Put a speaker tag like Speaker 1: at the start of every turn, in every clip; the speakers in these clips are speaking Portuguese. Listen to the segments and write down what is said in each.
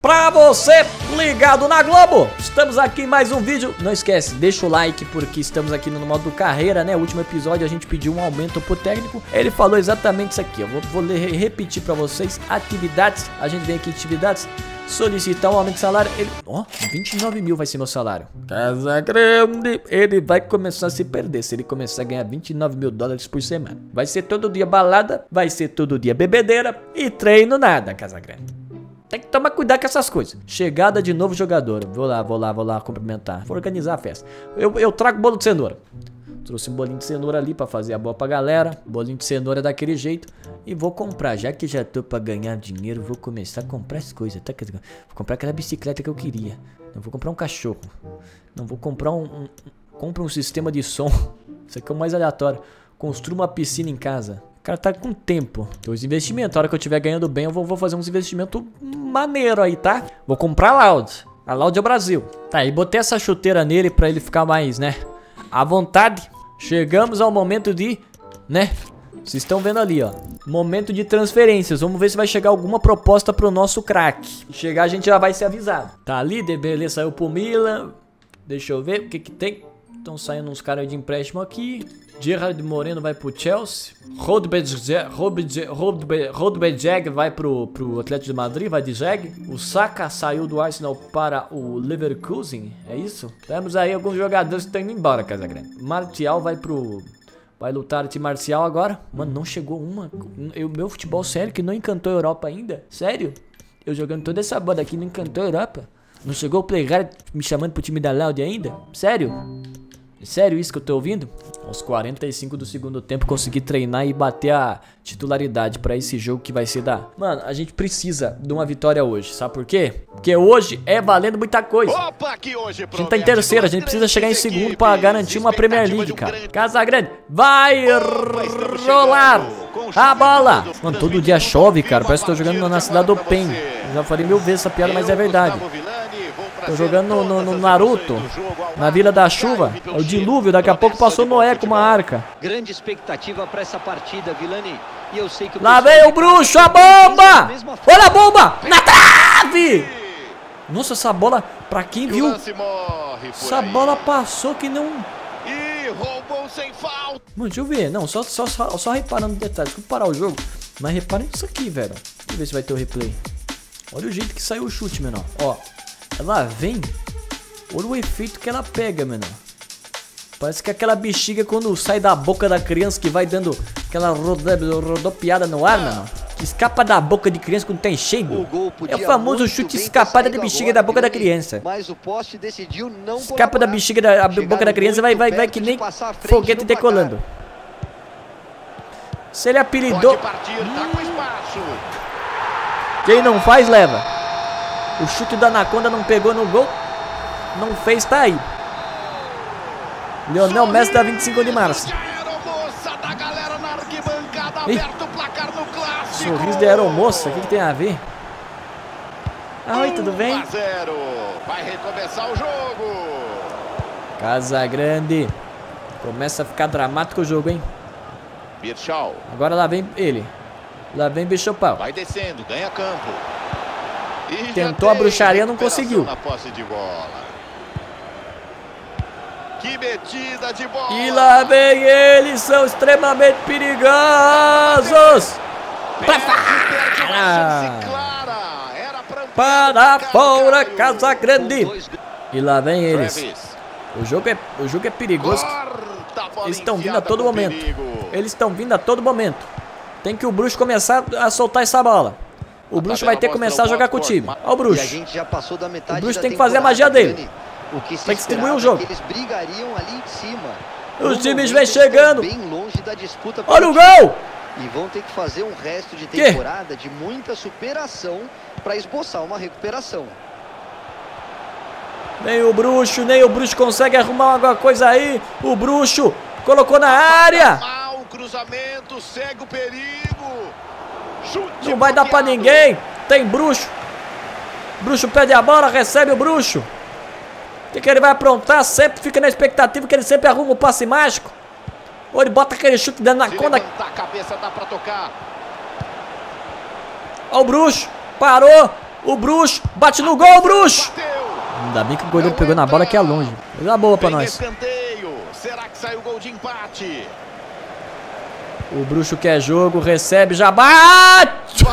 Speaker 1: Pra você ligado na Globo, estamos aqui em mais um vídeo. Não esquece, deixa o like porque estamos aqui no modo carreira, né? O último episódio a gente pediu um aumento pro técnico. Ele falou exatamente isso aqui, eu vou repetir pra vocês. Atividades, a gente vem aqui em atividades, solicitar um aumento de salário. Ele, ó, 29 mil vai ser meu salário. Casa Grande, ele vai começar a se perder se ele começar a ganhar 29 mil dólares por semana. Vai ser todo dia balada, vai ser todo dia bebedeira e treino nada, Casa Grande. Tem que tomar cuidado com essas coisas. Chegada de novo jogador. Vou lá cumprimentar. Vou organizar a festa. Eu trago bolo de cenoura. Trouxe um bolinho de cenoura ali pra fazer a boa pra galera. Bolinho de cenoura daquele jeito. E vou comprar. Já que já tô pra ganhar dinheiro, vou começar a comprar as coisas. Tá? Vou comprar aquela bicicleta que eu queria. Não vou comprar um cachorro. Não vou comprar compra um sistema de som. Isso aqui é o mais aleatório. Construa uma piscina em casa. O cara tá com tempo. Tem os investimentos. A hora que eu estiver ganhando bem, eu vou fazer uns investimentos maneiro aí, tá? Vou comprar a Loud. A Loud é o Brasil. Tá, e botei essa chuteira nele pra ele ficar mais, né? À vontade. Chegamos ao momento de, né? Vocês estão vendo ali, ó. Momento de transferências. Vamos ver se vai chegar alguma proposta pro nosso craque. Se chegar, a gente já vai ser avisado. Tá ali, Dembélé saiu pro Milan. Deixa eu ver o que que tem. Estão saindo uns caras de empréstimo aqui. Gerard Moreno vai pro Chelsea. Rodbejeg vai pro Atlético de Madrid, vai de Jeg. O Saka saiu do Arsenal para o Leverkusen, é isso? Temos aí alguns jogadores que estão indo embora, Casa Grande. Martial vai lutar arte marcial agora. Mano, não chegou uma. Meu futebol sério que não encantou a Europa ainda. Sério? Eu jogando toda essa bola aqui não encantou a Europa. Não chegou o Playguard me chamando pro time da Loud ainda? Sério? É sério isso que eu tô ouvindo? Aos 45 do segundo tempo consegui treinar e bater a titularidade pra esse jogo que vai ser da... Mano, a gente precisa de uma vitória hoje, sabe por quê? Porque hoje é valendo muita coisa. Opa, que hoje a gente tá em terceiro, a gente precisa chegar em segundo pra garantir uma Premier League, cara. Casa Grande, vai rolar a bola. Mano, todo dia chove, cara, parece que tô jogando na cidade do Pen. Eu já falei mil vezes essa piada, mas é verdade. Tô jogando no Naruto, na Vila da Chuva, o dilúvio, daqui a pouco passou Noé com uma arca.
Speaker 2: Grande expectativa para essa partida, Vilani. E eu sei que
Speaker 1: lá vem o bruxo, a bomba! Olha a bomba! Na trave! Nossa, essa bola, pra quem viu, essa bola passou que não... Mano, deixa eu ver, não, só reparando detalhes, vou parar o jogo. Mas reparem isso aqui, velho. Deixa eu ver se vai ter o replay. Olha o jeito que saiu o chute, menor, ó. Ela vem. Olha o efeito que ela pega, menor. Parece que aquela bexiga quando sai da boca da criança que vai dando aquela rodopiada no ar, menor. Que escapa da boca de criança quando tá enchendo. É o famoso chute escapada de bexiga da boca da criança.
Speaker 2: Mas o poste decidiu não
Speaker 1: escapa da bexiga da boca da criança, vai que nem foguete decolando. Se ele apelidou. Quem não faz, leva. O chute da Anaconda não pegou no gol. Não fez, tá aí. Lionel Messi da 25 de março. Ih, sorriso de aeromoça, o que tem a ver? Oi, tudo bem?
Speaker 3: Vai recomeçar o jogo.
Speaker 1: Casa Grande. Começa a ficar dramático o jogo, hein? Agora lá vem ele. Lá vem Bichopal.
Speaker 3: Vai descendo, ganha campo.
Speaker 1: Tentou a bruxaria, não conseguiu.
Speaker 3: Na posse de bola. Que metida de bola.
Speaker 1: E lá vem eles, são extremamente perigosos. Pra fora! Para fora, Casa Grande. E lá vem eles. O jogo é perigoso. Eles estão vindo a todo momento. Eles estão vindo a todo momento. Tem que o bruxo começar a soltar essa bola. O bruxo vai ter que começar a jogar com o time. Olha o bruxo. O bruxo tem que fazer a magia dele. Tem que distribuir o jogo. Os times vêm chegando. Olha o gol!
Speaker 2: E vão ter que fazer um resto de temporada de muita superação para esboçar uma recuperação.
Speaker 1: Nem o bruxo consegue arrumar alguma coisa aí. O bruxo colocou na área.
Speaker 3: Cruzamento, segue o perigo.
Speaker 1: Não vai dar pra ninguém. Tem bruxo. Bruxo perde a bola, recebe o bruxo. O que ele vai aprontar? Sempre fica na expectativa que ele sempre arruma o passe mágico. Ou ele bota aquele chute dentro da Anaconda.
Speaker 3: A cabeça dá pra tocar.
Speaker 1: Ó o bruxo. Parou. O Bruxo, bate no gol, Bruxo. Ainda bem que o goleiro pegou na bola que é longe. Coisa boa pra nós.
Speaker 3: Será que sai o gol de empate?
Speaker 1: O Bruxo quer jogo, recebe, já bate!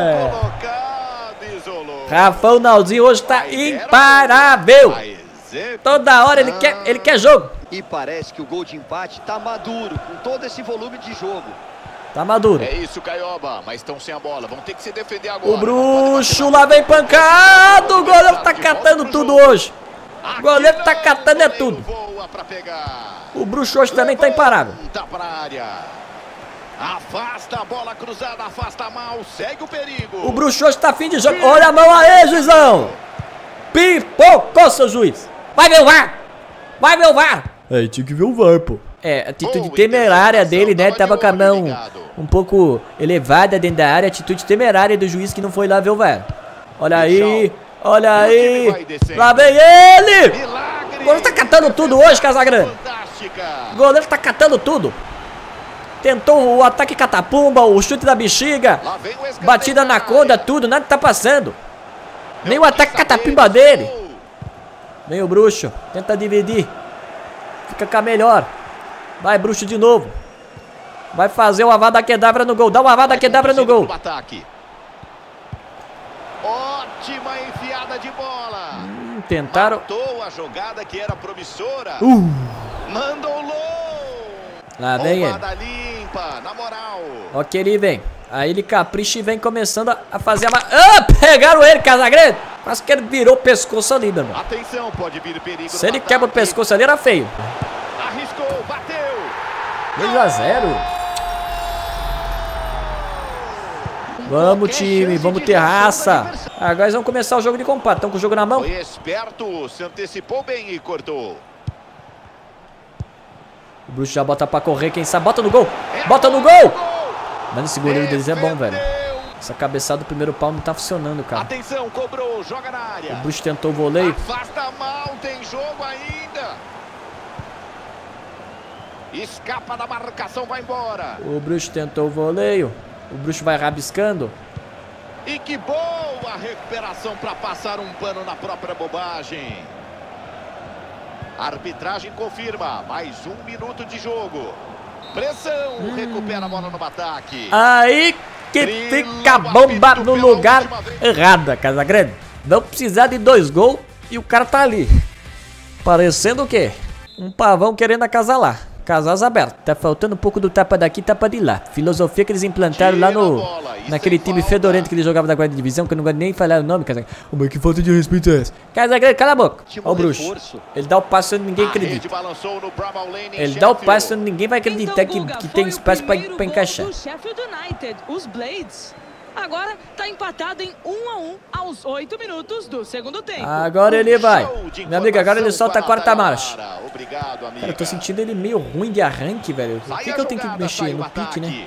Speaker 1: Rafão Naldinho hoje tá imparável. Toda hora ele quer jogo.
Speaker 2: E parece que o gol de empate tá maduro, com todo esse volume de jogo.
Speaker 1: Tá maduro.
Speaker 3: É isso, Caioba, mas estão sem a bola, vão ter que se defender agora.
Speaker 1: O Bruxo lá vem pancado, o goleiro tá catando tudo hoje. O goleiro tá catando é tudo. O Bruxo hoje também tá imparável.
Speaker 3: Afasta a bola cruzada, afasta mal, segue o perigo.
Speaker 1: O Bruxo hoje tá fim de jogo. Olha a mão aí, juizão. Pipocou, seu juiz. Vai ver o VAR. Vai ver o VAR. É, tinha que ver o VAR, pô. É, atitude temerária dele, né? Tava com a mão um pouco elevada dentro da área. Atitude temerária do juiz que não foi lá ver o VAR. Olha aí. Olha aí. Lá vem ele. O goleiro tá catando tudo hoje, Casagrande. O goleiro tá catando tudo. Tentou o ataque catapumba, o chute da bexiga, batida na conda, tudo, nada tá passando. Nem o ataque catapumba dele. Vem o Bruxo, tenta dividir. Fica com a melhor. Vai, Bruxo de novo. Vai fazer o Avada Kedavra no gol. Dá o Avada Kedavra no gol.
Speaker 3: Ótima enfiada de bola.
Speaker 1: Tentaram.
Speaker 3: Matou a jogada que era promissora. Mandou low.
Speaker 1: Lá vem ele.
Speaker 3: Limpa, na moral.
Speaker 1: Ó que ele vem. Aí ele capricha e vem começando a fazer a... pegaram ele, Casagrande. Quase que ele virou o pescoço ali, meu irmão.
Speaker 3: Atenção, pode vir perigo.
Speaker 1: Se ele quebra o pescoço ali, era feio.
Speaker 3: Arriscou, bateu.
Speaker 1: 2-0. Vamos, time, vamos ter raça. Agora eles vão começar o jogo de compacto. Estão com o jogo na mão.
Speaker 3: Foi esperto, se antecipou bem e cortou.
Speaker 1: O Bruxo já bota pra correr, quem sabe. Bota no gol! Bota no gol! Mano, esse goleiro deles é bom, velho. Essa cabeçada do primeiro pau não tá funcionando, cara.
Speaker 3: Atenção, cobrou, joga na área.
Speaker 1: O Bruxo tentou o voleio.
Speaker 3: Afasta mal, tem jogo ainda. Escapa da marcação, vai embora.
Speaker 1: O Bruxo tentou o voleio. O Bruxo vai rabiscando.
Speaker 3: E que boa recuperação para passar um pano na própria bobagem. A arbitragem confirma, mais 1 minuto de jogo. Pressão, recupera a bola no ataque.
Speaker 1: Aí que fica a bomba no lugar errado, Casagrande. Não precisar de 2 gols e o cara tá ali. Parecendo o quê? Um pavão querendo acasalar. Casas abertos. Tá faltando um pouco do tapa daqui, tapa de lá. Filosofia que eles implantaram lá no... naquele time fedorento que ele jogava da quarta divisão, que eu não gosto nem de falar o nome, Casagrande. Mas que falta de respeito é essa? Casagrande, cala a boca. Ó o Bruxo. Ele dá o passo onde ninguém acredita. Ele dá o passo onde ninguém vai acreditar que tem espaço pra encaixar.
Speaker 4: Os Blades. Agora tá empatado em 1-1 aos 8 minutos do segundo tempo.
Speaker 1: Agora ele vai. Meu amigo, agora ele solta a quarta marcha.
Speaker 3: Obrigado, amiga.
Speaker 1: Cara, eu tô sentindo ele meio ruim de arranque, velho. Por que eu tenho que mexer no pique, né?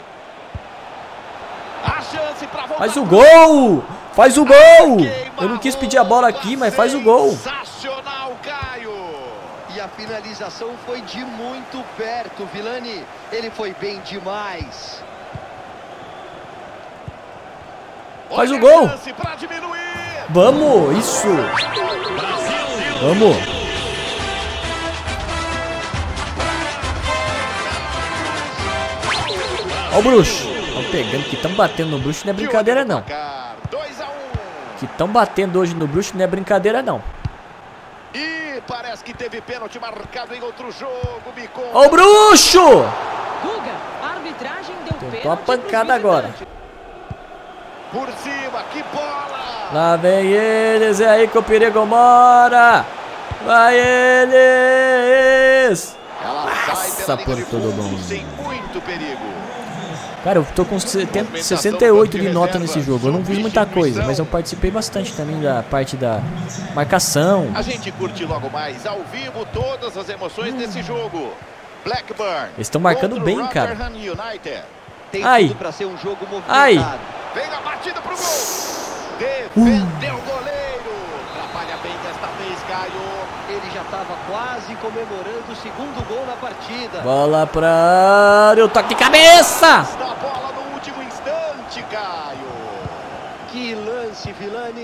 Speaker 1: Faz o gol! Faz o gol! Eu não quis pedir a bola aqui, mas faz o gol.
Speaker 3: Sensacional, Caio!
Speaker 2: E a finalização foi de muito perto, Vilani. Ele foi bem demais.
Speaker 1: Faz o gol! Vamos! Isso! Vamos! Ó o Bruxo! Estão pegando, que estão batendo no Bruxo, não é brincadeira não. Que estão batendo hoje no Bruxo, não é brincadeira não.
Speaker 3: E parece que teve pênalti marcado em outro jogo.
Speaker 1: Ó o Bruxo!
Speaker 4: Guga, a arbitragem deu pênalti.
Speaker 1: Tentou a pancada agora.
Speaker 3: Por cima, que bola!
Speaker 1: Lá vem eles, é aí que o perigo mora! Vai eles! Passa por todo mundo.
Speaker 3: Sem muito perigo.
Speaker 1: Cara, eu tô com 68 de nota nesse jogo. Eu não fiz muita coisa, mas eu participei bastante também da parte da marcação.
Speaker 3: A gente curte logo mais ao vivo todas as emoções desse jogo. Blackburn.
Speaker 1: Eles estão marcando bem, cara.
Speaker 2: Tem
Speaker 1: Ai.
Speaker 2: tudo pra ser um jogo movimentado.
Speaker 1: Ai.
Speaker 3: Vem a batida pro gol. Defendeu o goleiro. Trabalha bem desta vez, Caio.
Speaker 2: Ele já estava quase comemorando o segundo gol na partida.
Speaker 1: Bola pra área, o toque de cabeça!
Speaker 3: Da bola no último instante, Caio.
Speaker 2: Que lance, Vilani.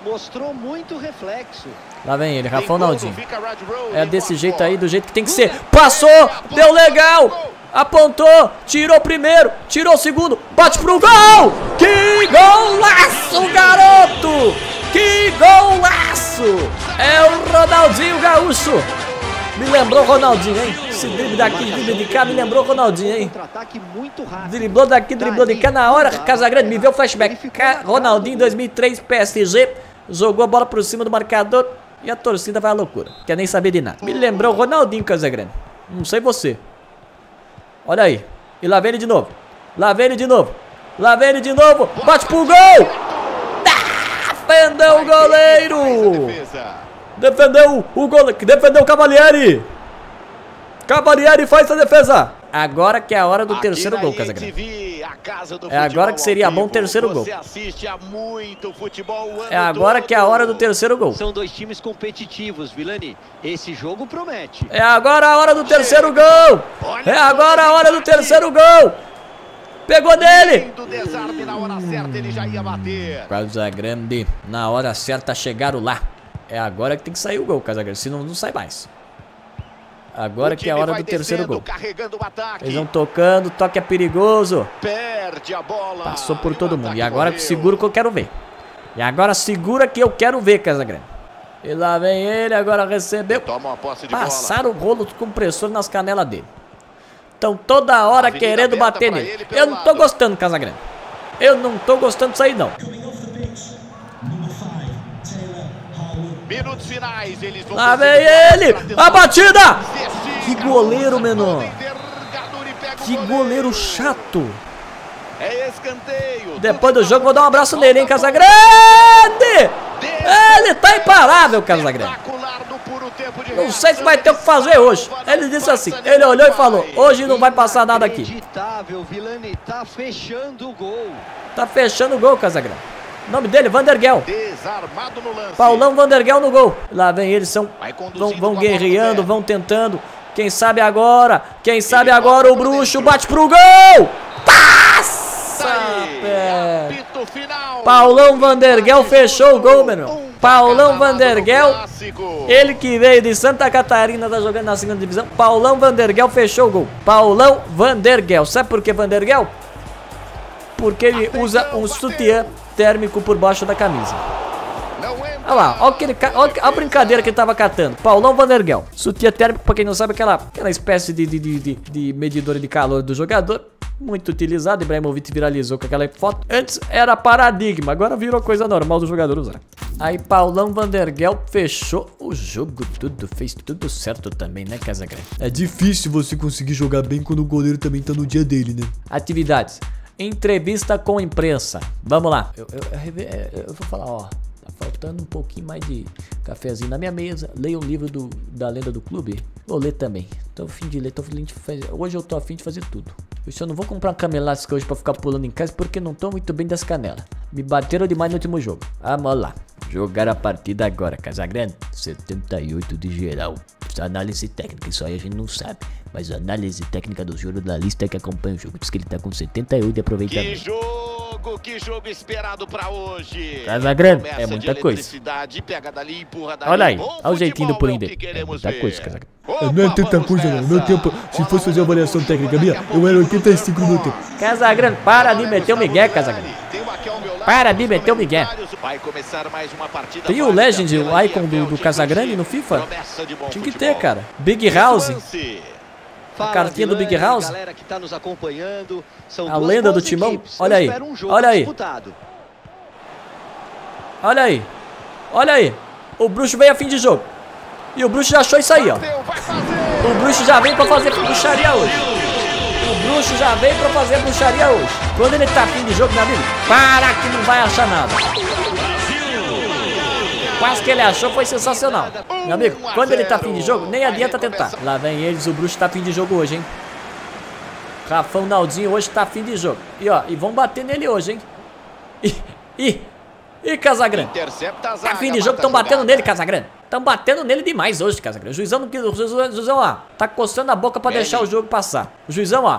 Speaker 2: Mostrou muito reflexo.
Speaker 1: Lá vem ele, Rafael Naldinho. É desse jeito aí, do jeito que tem que ser. Passou, deu legal. Apontou, tirou o primeiro, tirou o segundo, bate pro gol! Que golaço, garoto! Que golaço! É o Ronaldinho Gaúcho. Me lembrou o Ronaldinho, hein? Esse drible daqui, drible de cá, me lembrou o Ronaldinho, hein? Driblou daqui, driblou de cá. Na hora, Casagrande me viu o flashback. Ronaldinho 2003, PSG. Jogou a bola por cima do marcador e a torcida vai à loucura. Quer nem saber de nada. Me lembrou o Ronaldinho, Casagrande. Não sei você. Olha aí. E lá vem ele de novo. Lá vem ele de novo. Lá vem ele de novo. Bate pro gol. Defendeu o goleiro. Defendeu o goleiro. Defendeu o Cavalieri. Cavalieri faz a defesa. Agora que é a hora do terceiro gol, Casagrande. É agora que seria bom o terceiro gol. É agora que é a hora do terceiro gol.
Speaker 2: São dois times competitivos, Vilani. Esse jogo promete.
Speaker 1: É agora a hora do terceiro gol. É agora a hora do terceiro gol. Pegou nele. Casagrande, na hora certa chegaram lá. É agora que tem que sair o gol, Casagrande, senão não sai mais. Agora que é a hora do terceiro gol. Eles vão tocando, toque é perigoso.
Speaker 3: Perde a bola.
Speaker 1: Passou por todo mundo. E agora que segura que eu quero ver. E agora segura que eu quero ver, Casagrande. E lá vem ele, agora recebeu. Passaram o rolo compressor nas canelas dele. Estão toda hora querendo bater nele. Eu não tô gostando, Casagrande. Eu não tô gostando disso aí, não.
Speaker 3: Minutos finais, eles vão.
Speaker 1: Lá vem ele! A batida! Que goleiro, menor! Que goleiro chato!
Speaker 3: É escanteio.
Speaker 1: Depois do jogo vou dar um abraço nele, hein, Casagrande! Ele tá imparável, Casagrande. Não sei se vai ter o que fazer hoje. Ele disse assim, ele olhou e falou: hoje não vai passar nada aqui.
Speaker 2: Tá fechando o gol.
Speaker 1: Tá fechando o gol, Casagrande. O nome dele, Vandergel.
Speaker 3: Desarmado no lance.
Speaker 1: Paulão Vandergel no gol. Lá vem eles, vão guerreando, vão tentando. Quem sabe agora? Quem sabe agora o bruxo bate pro gol! Passa! Paulão Vandergel fechou o gol, meu irmão. Paulão Vandergel, ele que veio de Santa Catarina, tá jogando na segunda divisão. Paulão Vandergel fechou o gol. Paulão Vandergel. Sabe por que Vandergel? Porque ele usa um sutiã térmico por baixo da camisa. Olha lá, olha a brincadeira que ele tava catando. Paulão Vandergel. Sutiã térmico, pra quem não sabe, aquela espécie de medidor de calor do jogador. Muito utilizado, Ibrahimovic viralizou com aquela foto. Antes era paradigma, agora virou coisa normal do jogador usar. Aí Paulão Vandergel fechou o jogo, fez tudo certo também, né, Casagrande?
Speaker 5: É difícil você conseguir jogar bem quando o goleiro também tá no dia dele, né?
Speaker 1: Atividades. Entrevista com imprensa. Vamos lá. Eu vou falar, ó. Tá faltando um pouquinho mais de cafezinho na minha mesa. Leia um livro da Lenda do Clube. Vou ler também. Tô a fim de ler, hoje eu tô a fim de fazer tudo. Eu só não vou comprar uma cama elástica hoje pra ficar pulando em casa, porque não tô muito bem das canelas. Me bateram demais no último jogo. Vamos lá. Jogar a partida agora, Casagrande. 78 de geral. Análise técnica, isso aí a gente não sabe. Mas a análise técnica do jornalista que acompanha o jogo diz que ele tá com 78 de aproveitamento.
Speaker 3: Que jogo esperado pra hoje.
Speaker 1: Casagrande, é muita coisa.
Speaker 3: Pega dali, empurra dali.
Speaker 1: Olha aí, olha o jeitinho do pulinho dele. É muita coisa, Casagrande.
Speaker 5: Não é tanta coisa, não. Meu tempo, se fosse fazer a avaliação técnica minha, eu era 85 no meu tempo.
Speaker 1: Casagrande, para de meter o migué, Casagrande. Para de meter o migué. Tem o Legend, o icon do Casagrande no FIFA? Tinha que ter, cara. Big House. A cartinha do Big House. A lenda do Timão. Olha aí. Olha aí. Olha aí. Olha aí. O bruxo veio a fim de jogo. E o bruxo já achou isso aí, ó. O bruxo já veio pra fazer bruxaria hoje. O bruxo já veio pra fazer bruxaria hoje. Quando ele tá a fim de jogo, meu amigo, para que não vai achar nada. Quase que ele achou, foi sensacional. Meu amigo, quando ele tá a fim de jogo, nem adianta tentar. Lá vem eles, o bruxo tá a fim de jogo hoje, hein. Rafão Naldinho hoje tá a fim de jogo. E ó, e vão bater nele hoje, hein. E Casagrande. Tá a fim de jogo, tão batendo nele, Casagrande. Tão batendo nele demais hoje, Casagrande. O juizão, ó, tá coçando a boca pra deixar o jogo passar. O juizão, ó,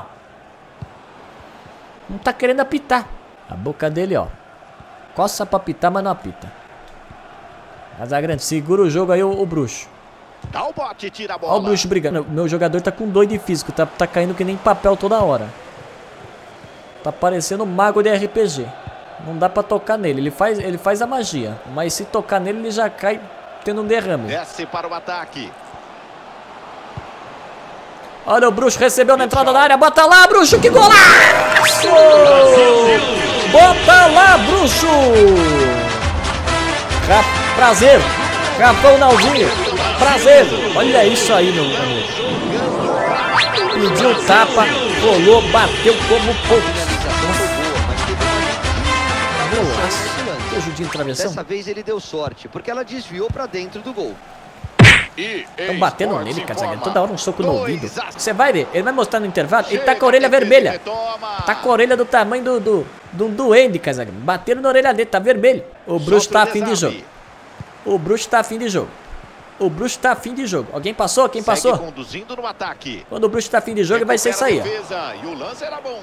Speaker 1: não tá querendo apitar. A boca dele, ó, coça pra apitar, mas não apita. Casagrande, segura o jogo aí, o bruxo.
Speaker 3: Dá o bote, tira a bola.
Speaker 1: Olha o bruxo brigando. Meu jogador tá com 2 de físico. Tá caindo que nem papel toda hora. Tá parecendo um mago de RPG. Não dá pra tocar nele. Ele faz a magia. Mas se tocar nele, ele já cai tendo um derrame.
Speaker 3: Desce para o ataque.
Speaker 1: Olha, o bruxo recebeu na entrada da área. Bota lá, bruxo. Que golaço! Bota lá, bruxo! Prazer. Rafão Naldinho. Prazer. Olha isso aí, meu amigo. Pediu tapa, rolou, bateu como pouco. Que ajudinho de travessão.
Speaker 2: Dessa vez ele deu sorte, porque ela desviou pra dentro do gol.
Speaker 1: Estão batendo nele, Casagrande. Toda hora um soco no ouvido. Você vai ver, ele vai mostrar no intervalo. Ele tá com a orelha vermelha. Tá com a orelha do tamanho do duende, Casagrande. Bateram na orelha dele, tá vermelho. O bruxo tá a fim de jogo. O bruxo tá a fim de jogo. O bruxo tá a fim de jogo. Alguém passou? Quem passou?
Speaker 3: Conduzindo no ataque.
Speaker 1: Quando o bruxo tá a fim de jogo, vai ser isso aí.
Speaker 3: E o lance era bom.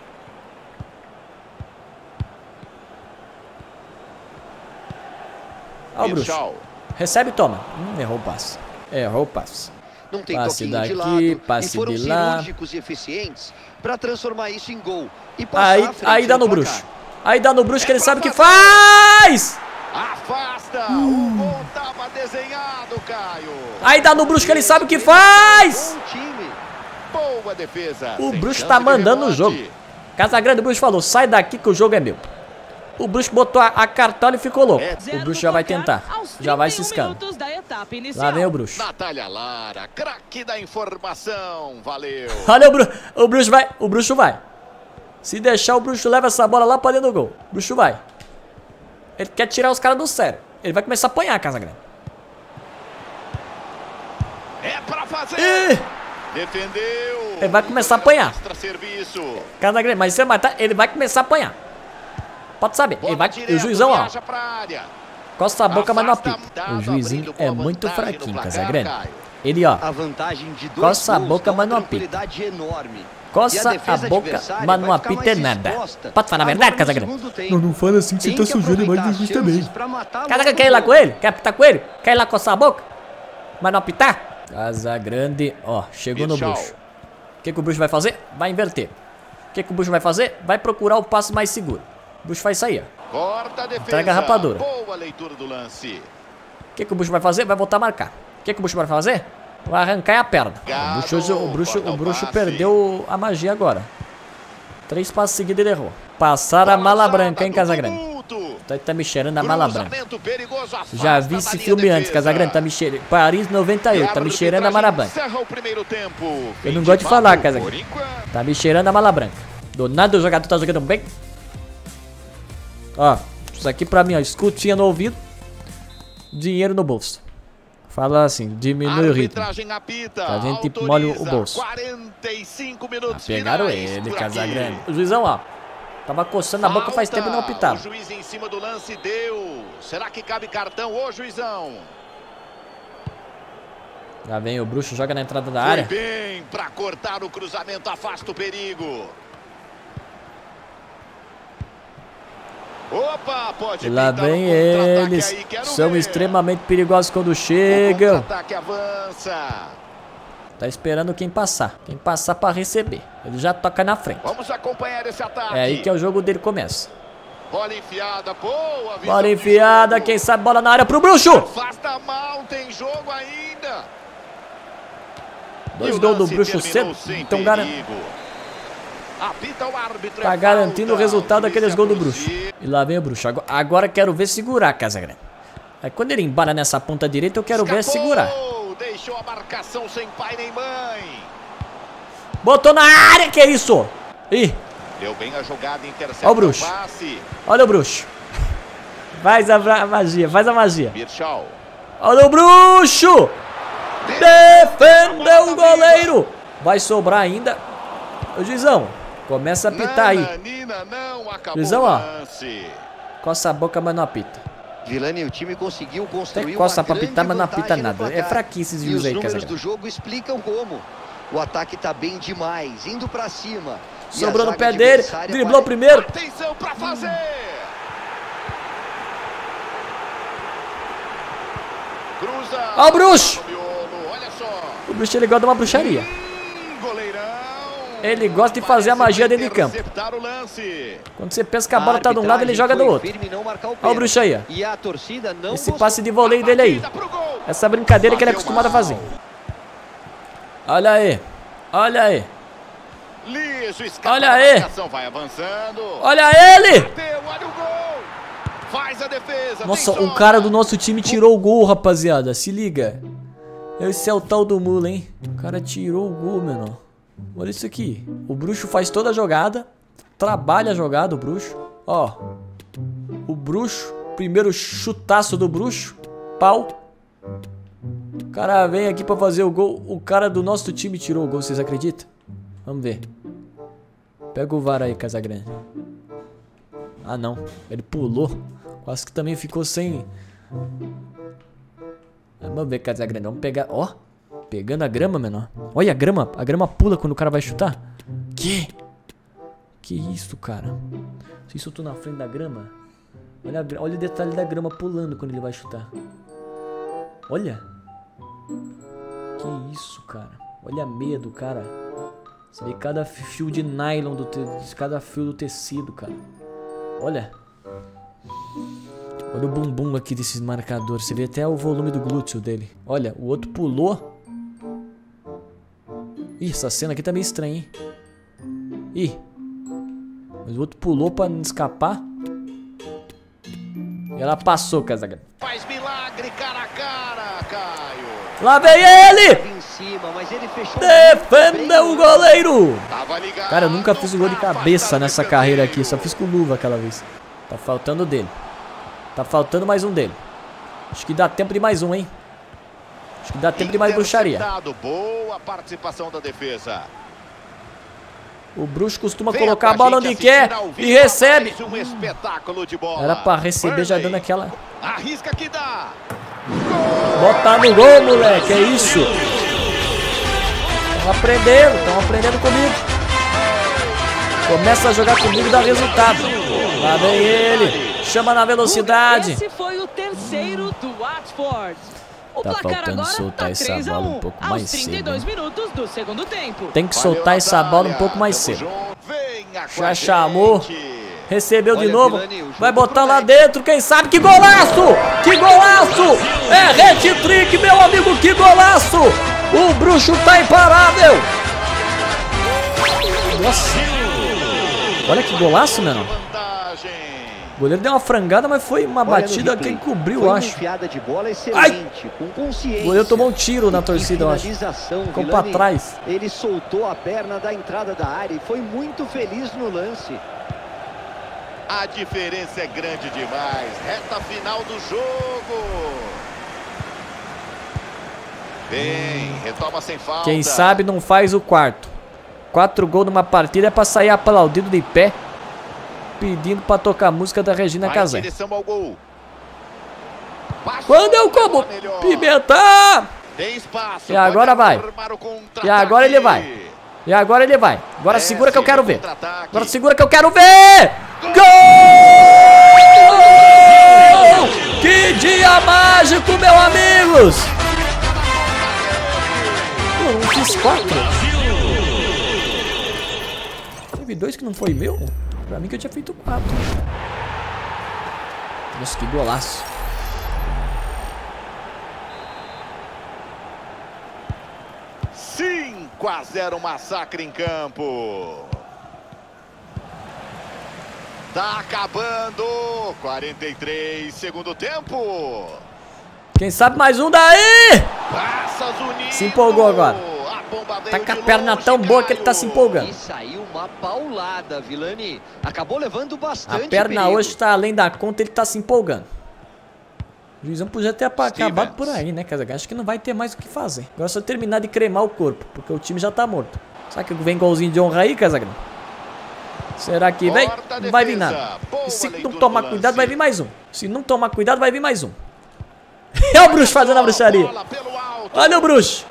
Speaker 1: Olha o bruxo. Recebe e toma. Errou o passe. Errou o passe.
Speaker 2: Não tem
Speaker 1: Passe
Speaker 2: toquinho
Speaker 1: daqui,
Speaker 2: de lado,
Speaker 1: passe
Speaker 2: e foram
Speaker 1: de lá.
Speaker 2: cirúrgicos e eficientes para transformar isso em gol. E passar à frente
Speaker 1: Aí dá no
Speaker 2: placar.
Speaker 1: bruxo. Aí dá no bruxo que ele sabe o que faz!
Speaker 3: Afasta! O gol tava desenhado, Caio.
Speaker 1: Aí dá no bruxo que ele sabe o que faz!
Speaker 2: Bom time.
Speaker 3: Boa defesa.
Speaker 1: O
Speaker 3: Sem
Speaker 1: bruxo
Speaker 3: chance
Speaker 1: tá
Speaker 3: de
Speaker 1: mandando o
Speaker 3: rebote.
Speaker 1: jogo. Casagrande, o bruxo falou, sai daqui que o jogo é meu. O bruxo botou a cartola e ficou louco. O bruxo já vai tentar. Já vai ciscando. Lá vem o bruxo.
Speaker 3: Natália Lara, craque da informação. Valeu.
Speaker 1: Olha o bruxo vai. O bruxo vai. Se deixar, o bruxo leva essa bola lá pra dentro do gol. O bruxo vai. Ele quer tirar os caras do sério. Ele vai começar a apanhar, Casagrande.
Speaker 3: É pra fazer.
Speaker 1: Ih!
Speaker 3: Defendeu.
Speaker 1: Ele vai começar a apanhar.
Speaker 3: Extra serviço.
Speaker 1: Casagrande, mas se ele matar, ele vai começar a apanhar. Pode saber. Ele vai. O juizão, ó.
Speaker 3: Viaja pra área.
Speaker 1: Costa a boca, mas não apita.
Speaker 3: Afasta,
Speaker 1: O juizinho
Speaker 3: abrindo
Speaker 1: é
Speaker 3: boa
Speaker 1: muito
Speaker 3: vantagem
Speaker 1: fraquinho,
Speaker 3: no placar,
Speaker 1: Casagrande.
Speaker 3: Caio.
Speaker 1: Ele, ó.
Speaker 2: A vantagem de 2
Speaker 1: Coça a
Speaker 2: gols
Speaker 1: boca,
Speaker 2: dá uma
Speaker 1: mas não apita.
Speaker 2: tranquilidade enorme.
Speaker 1: Coça a boca, mas não apita nada. Pode falar a verdade, Casagrande?
Speaker 5: Não fala assim que você tá sujando mais do juiz também.
Speaker 1: Casagrande, quer ir lá com ele? Quer apitar com ele? Quer ir lá coçar a boca? Mas não apitar? Casagrande, ó, chegou no
Speaker 3: Tchau.
Speaker 1: bruxo. O que o bruxo vai fazer? Vai inverter. O que o bruxo vai fazer? Vai procurar o passo mais seguro. O bruxo faz isso aí, ó.
Speaker 3: Corta a defesa.
Speaker 1: Entrega a rapadura.
Speaker 3: Boa leitura do lance.
Speaker 1: O que o bruxo vai fazer? Vai voltar a marcar. O que o bruxo vai fazer? Vai arrancar a perna. O bruxo perdeu a magia agora. 3 passos seguidos ele errou. Passaram a mala branca, hein, Casagrande? Tá me cheirando a mala branca. Já vi esse filme antes, Casagrande. Tá me cheirando. Paris 98, tá me cheirando a mala branca. Eu não gosto de falar, Casagrande. Tá me cheirando a mala branca. Do nada o jogador tá jogando bem. Ó, isso aqui pra mim, ó. Escutinha no ouvido. Dinheiro no bolso. Fala assim, diminui o ritmo. A gente molha o bolso.
Speaker 3: 45 minutos
Speaker 1: Pegaram
Speaker 3: finais
Speaker 1: ele,
Speaker 3: por
Speaker 1: Casagrande.
Speaker 3: aqui.
Speaker 1: O juizão, ó. Tava coçando a boca faz
Speaker 3: Falta.
Speaker 1: tempo e não apitava.
Speaker 3: O juiz em cima do lance deu. Será que cabe cartão, ô juizão?
Speaker 1: Já vem o bruxo, joga na entrada da
Speaker 3: Foi
Speaker 1: área.
Speaker 3: bem pra cortar o cruzamento, afasta o perigo. Opa, pode
Speaker 1: E lá
Speaker 3: pintar um
Speaker 1: vem
Speaker 3: contra-ataque
Speaker 1: eles.
Speaker 3: aí, quero
Speaker 1: São
Speaker 3: ver.
Speaker 1: extremamente perigosos quando
Speaker 3: O
Speaker 1: chegam.
Speaker 3: contra-ataque avança.
Speaker 1: Tá esperando quem passar. Quem passar pra receber. Ele já toca na frente.
Speaker 3: Vamos acompanhar esse ataque.
Speaker 1: É aí que o jogo dele começa.
Speaker 3: Bola enfiada, boa visão
Speaker 1: Bola
Speaker 3: de
Speaker 1: enfiada,
Speaker 3: jogo.
Speaker 1: quem sabe bola na área pro bruxo.
Speaker 3: Afasta mal, tem jogo ainda.
Speaker 1: 2
Speaker 3: E o
Speaker 1: gols do
Speaker 3: lance
Speaker 1: bruxo
Speaker 3: terminou
Speaker 1: cedo.
Speaker 3: sem
Speaker 1: Então
Speaker 3: perigo. Apita o árbitro,
Speaker 1: tá
Speaker 3: é
Speaker 1: garantindo o
Speaker 3: falta.
Speaker 1: resultado
Speaker 3: O juiz
Speaker 1: daqueles
Speaker 3: se
Speaker 1: gols do bruxo.
Speaker 3: aproxima.
Speaker 1: E lá vem o bruxo. Agora quero ver segurar, Casagrande. Aí quando ele embala nessa ponta direita, eu quero ver
Speaker 3: Escapou,
Speaker 1: segurar.
Speaker 3: Deixou a marcação sem pai nem mãe.
Speaker 1: Botou na área, que é isso? Ih,
Speaker 3: Deu bem a jogada, intercepta
Speaker 1: Ó o bruxo.
Speaker 3: passe.
Speaker 1: olha o bruxo. Faz a magia, faz a magia.
Speaker 3: Birchal.
Speaker 1: Olha o bruxo! Defendeu o goleiro! Vai sobrar ainda. Ô juizão, começa a apitar aí.
Speaker 3: Nananina, não, acabou
Speaker 1: Juizão,
Speaker 3: o
Speaker 1: ó.
Speaker 3: lance.
Speaker 1: Coça a boca, mas não apita.
Speaker 2: Vilani, o time conseguiu construir
Speaker 1: Até coça
Speaker 2: uma
Speaker 1: pra
Speaker 2: grande
Speaker 1: pitar, mas não apita
Speaker 2: vantagem no
Speaker 1: nada. É
Speaker 2: placar.
Speaker 1: fraquinho esses
Speaker 2: E
Speaker 1: juízes
Speaker 2: os
Speaker 1: aí,
Speaker 2: números
Speaker 1: Casagrande.
Speaker 2: do jogo explicam como. O ataque tá bem demais, indo pra cima. E
Speaker 1: Sobrou
Speaker 2: a
Speaker 1: no
Speaker 2: zaga
Speaker 1: pé dele,
Speaker 2: adversária
Speaker 1: driblou
Speaker 2: parece-
Speaker 1: primeiro.
Speaker 3: Atenção pra fazer. Cruza.
Speaker 1: Ó o bruxo!
Speaker 3: Olha só.
Speaker 1: O bruxo, ele gosta de uma bruxaria.
Speaker 3: Goleirão.
Speaker 1: Ele gosta de fazer a magia dentro de campo.
Speaker 3: O lance.
Speaker 1: Quando você pensa que a bola tá de um lado, ele joga do outro. Olha o bruxo aí, ó.
Speaker 2: E a torcida não
Speaker 1: Esse passe de voleio dele aí. Essa brincadeira que ele é acostumado a fazer. Olha aí. Olha aí. Olha aí.
Speaker 3: Vai avançando.
Speaker 1: Olha ele.
Speaker 3: Olha o gol. Faz a defesa.
Speaker 1: Nossa, o cara do nosso time tirou o gol, rapaziada. Se liga. Esse é o tal do mula, hein? O cara tirou o gol, menor. Olha isso aqui. O bruxo faz toda a jogada. Trabalha a jogada, o bruxo. Ó. O bruxo. Primeiro chutaço do bruxo. Pau. O cara vem aqui pra fazer o gol. O cara do nosso time tirou o gol, vocês acreditam? Vamos ver. Pega o VAR aí, Casagrande. Ah, não. Ele pulou. Quase que também ficou sem... Vamos ver, Casagrande. Vamos pegar... Ó. Pegando a grama, menor. Olha a grama. A grama pula quando o cara vai chutar. Que isso, cara? Se isso eu tô na frente da grama. Olha o detalhe da grama pulando quando ele vai chutar. Olha. Que isso, cara. Olha a meia do cara. Você vê cada fio de nylon, cada fio do tecido, cara. Olha. Olha o bumbum aqui desses marcadores. Você vê até o volume do glúteo dele. Olha, o outro pulou. Ih, essa cena aqui tá meio estranha, hein? Ih. Mas o outro pulou pra não escapar. E ela passou, Casagrande.
Speaker 3: Faz milagre cara a cara, Caio.
Speaker 1: Lá vem ele! Defenda o goleiro! Cara, eu nunca fiz um gol de cabeça nessa carreira aqui. Só fiz com luva aquela vez. Tá faltando dele. Tá faltando mais um dele. Acho que dá tempo de mais um, hein? Acho que dá tempo de mais bruxaria.
Speaker 3: Boa participação da defesa.
Speaker 1: O bruxo costuma colocar a bola onde quer e recebe. Era pra receber já dando aquela...
Speaker 3: Arrisca que dá.
Speaker 1: Botar no gol, moleque. É isso. Estão aprendendo comigo. Começa a jogar comigo e dá resultado. Lá vem ele. Chama na velocidade.
Speaker 4: Esse foi o terceiro do Watford. O
Speaker 1: tá
Speaker 4: placar
Speaker 1: faltando
Speaker 4: agora
Speaker 1: soltar
Speaker 4: tá
Speaker 1: essa bola um pouco mais
Speaker 4: aos
Speaker 1: cedo.
Speaker 4: 32 minutos do segundo tempo.
Speaker 1: Tem que soltar essa bola um pouco mais cedo. Já chamou. Recebeu de novo. Vai botar lá dentro. Quem sabe? Que golaço! Que golaço! É hat-trick, meu amigo. Que golaço! O bruxo tá imparável. Nossa. Olha que golaço, mano. O goleiro deu uma frangada, mas foi uma batida que encobriu, eu acho. Ai! O goleiro tomou um tiro na torcida, eu acho. Ficou pra trás.
Speaker 2: Ele soltou a perna da entrada da área e foi muito feliz no lance.
Speaker 3: A diferença é grande demais. Reta final do jogo. Bem, retoma sem falta.
Speaker 1: Quem sabe não faz o quarto. 4 gols numa partida é pra sair aplaudido de pé, pedindo pra tocar a música da Regina Casé. Quando eu como Pimenta! E agora vai. E agora ele vai. E agora ele vai. Agora segura que eu quero ver. Agora segura que eu quero ver! Gol! Que dia mágico, meus amigos! Eu não fiz 4. Teve 2 que não foi meu? Pra mim que eu tinha feito 4. Nossa, que golaço.
Speaker 3: Cinco a 0, massacre em campo. Tá acabando. 43, segundo tempo.
Speaker 1: Quem sabe mais um daí? Se empolgou agora. Tá com a perna tão boa que ele tá se empolgando.
Speaker 2: E saiu uma paulada, Vilani. Acabou levando bastante.
Speaker 1: A perna
Speaker 2: perigo.
Speaker 1: hoje tá além da conta, ele tá se empolgando. O juizão podia ter acabado por aí, né, Casagrande? Acho que não vai ter mais o que fazer. Agora é só terminar de cremar o corpo, porque o time já tá morto. Será que vem golzinho de honra aí, Casagrande? Será que vem? Não vai vir nada. E se não tomar cuidado, vai vir mais um. Se não tomar cuidado, vai vir mais um. É o bruxo fazendo a bruxaria. Olha o bruxo.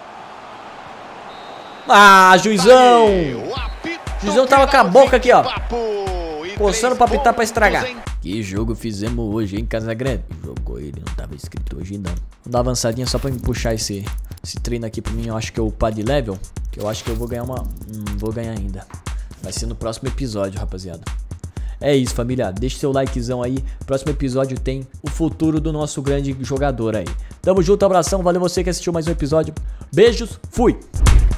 Speaker 1: Ah, juizão. O juizão tava com a boca aqui, ó, coçando pra apitar pra estragar. Que jogo fizemos hoje, hein, Casagrande? Jogou ele, não tava escrito hoje não. Vou dar uma avançadinha só pra me puxar esse treino aqui pra mim. Eu acho que é o upar de level. Que eu acho que eu vou ganhar uma... Não vou ganhar ainda. Vai ser no próximo episódio, rapaziada. É isso, família. Deixa seu likezão aí. Próximo episódio tem o futuro do nosso grande jogador aí. Tamo junto, abração. Valeu você que assistiu mais um episódio. Beijos, fui!